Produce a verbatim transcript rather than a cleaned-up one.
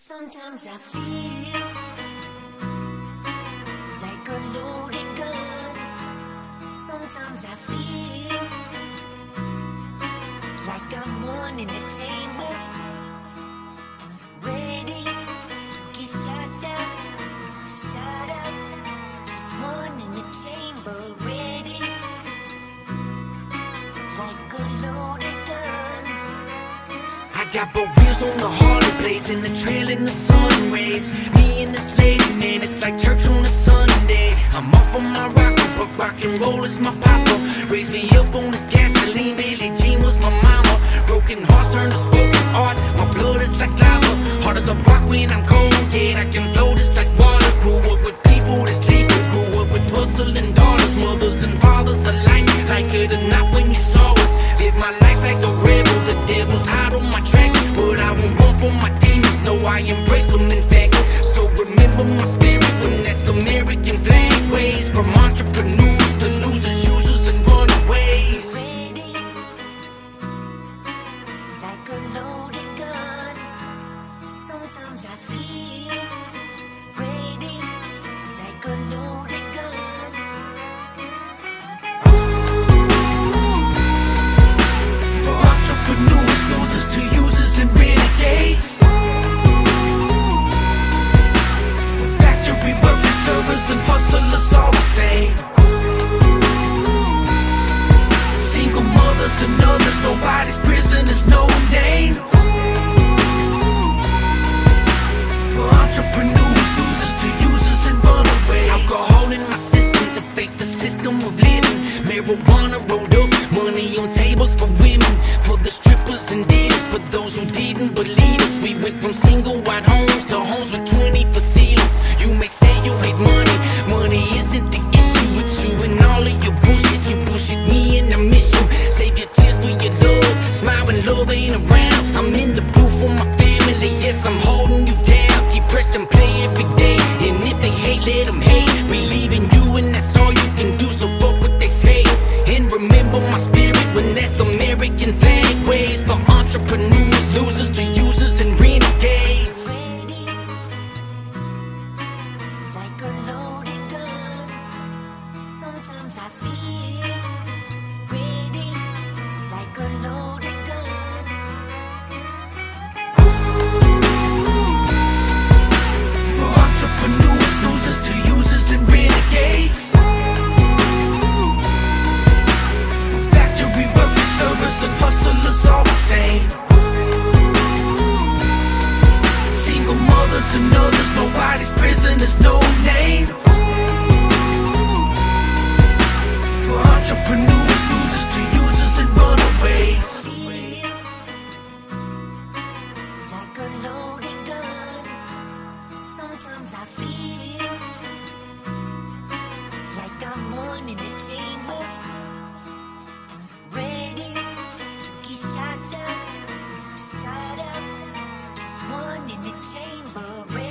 Sometimes I feel like a loaded gun. Sometimes I feel like I'm one in a chamber, ready to get shot up, shot up. Just one in the chamber, ready like a loaded gun. I got both wheels on the Harley, blazing the trail in the sun rays. Me and this lady, man, it's like church on a Sunday. I'm off on my rock, but rock and roll is my papa. Raised me up on this gasoline, Billie Jean was my mama. Broken hearts turn to spoken art, my blood is like lava. Hard as a rock when I'm cold, yeah, I can flow just like water. Grew up with people that sleep, grew up with hustling daughters, mothers and fathers alike. Like it or not when you saw us, live my life like a rebel. The devil's hot on my tracks, but I won't run from my demons. No, I embrace them in fact. So remember my spirit when that's the American flag waves. From entrepreneurs to losers, users, and runaways. Ready like a loaded gun. Sometimes I feel ready like a loaded gun. For entrepreneurs, losers to users, and renegades. For factory workers, servers, and hustlers, all the same. Single mothers and others, nobody's prisoners, no names. For entrepreneurs, losers to users, and runaways. Alcohol in my system to face the system of living. Marijuana rolled up, money on tables for women. For the strippers and dealers, for those who didn't believe us. We went from single wide homes to homes with twenty foot ceilings. You may say you hate money, money isn't the issue. With you and all of your bullshit, you bullshit me and I miss you. Save your tears for your love, smile when love ain't around. I'm in the booth for my family, yes, I'm holding you down. Keep pressing play every day, and if they hate, let them hate. Believe in you and that's all you can do, so fuck what they say. And remember my spirit when that's the American flag waves. For entrepreneurs, losers to users, and renegades. Ready like a loaded gun. Sometimes I feel ready like a loaded gun. For entrepreneurs, losers to users, and renegades. For factory workers, servers, and hustlers, all the same. Single mothers and others, nobody's prisoners, no names. For entrepreneurs, losers to users, and runaways. Feel like a loaded gun. Sometimes I feel like I'm one in a chamber, ready to get shot up, shot up. Just one in the chamber, ready.